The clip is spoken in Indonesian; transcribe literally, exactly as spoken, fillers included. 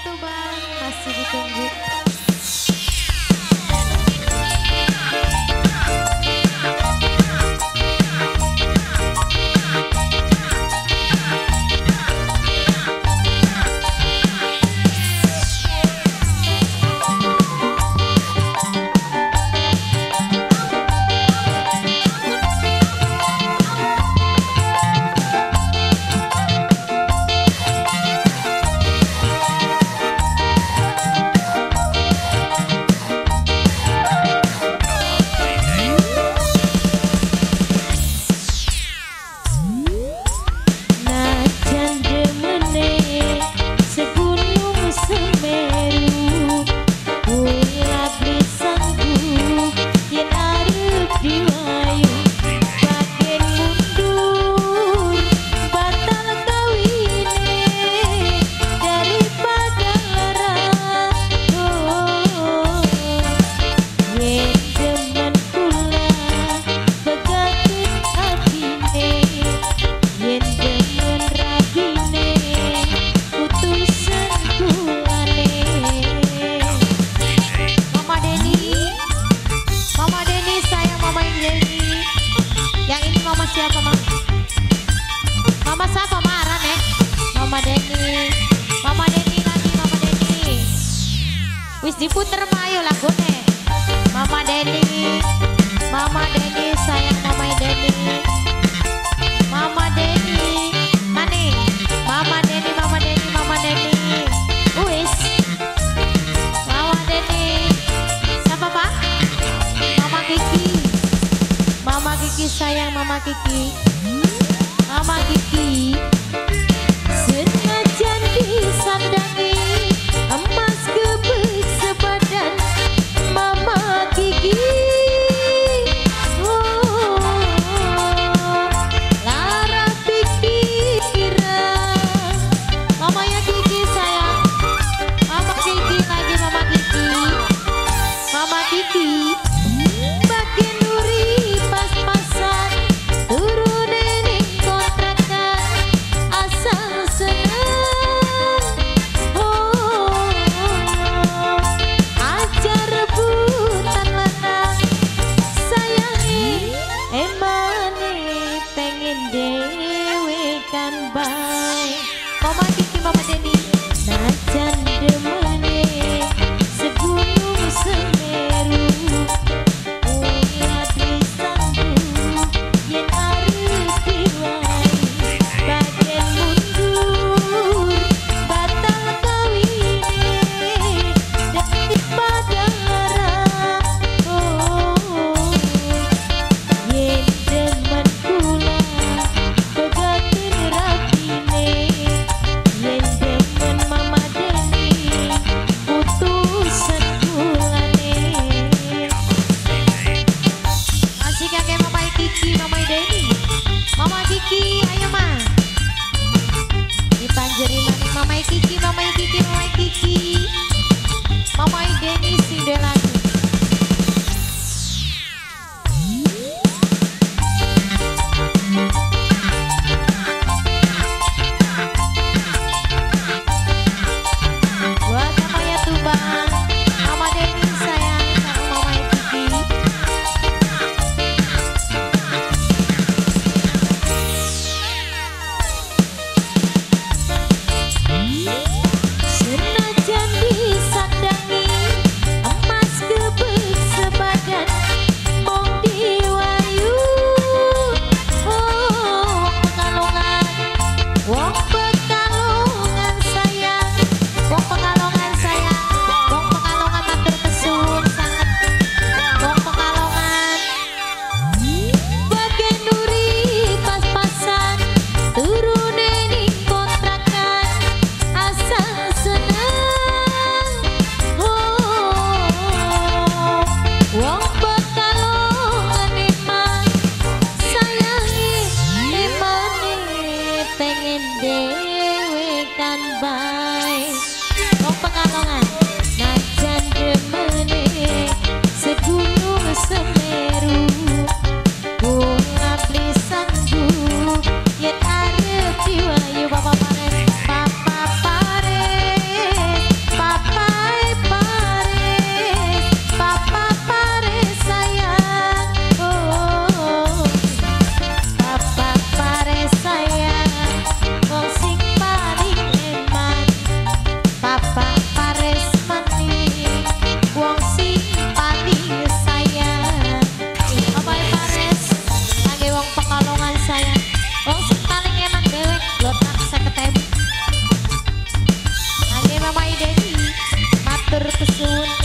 Tuban masih ditunggu. Siapa mama? Mama siapa marah nek? Mama Deni, Mama Deni lagi Mama Deni. Wis diputer mayo lagune. Mama Deni, Mama Deni sayang Mama Deni. Mama Deni, mani? Mama Deni, Mama Deni, Mama Deni. Wis. Mama Deni. Siapa pak? Mama Kiki. Mama Kiki sayang Mama Kiki. Mama Kiki senajan disandangi emas gebek sebadan Mama Kiki. Oh, lara pikiran mamanya Kiki sayang. Mama Kiki lagi Mama Kiki. Mama Kiki makin nuri pas-pasan turunin kontrakan asal senang. Oh, ajar rebutan lanang sayangi emane pengen dewe kan bae. Mama Kiki Mama Deni najan demene segunung Semeru. Mama Kiki, ayo ma. Dipanjerin nih Mama Kiki, Mama Kiki, Mama Kiki. Mama Deni sing de lagi. Buat namanya Tuban, Mama Deni sayang sama Mama Kiki. Senang terpesona.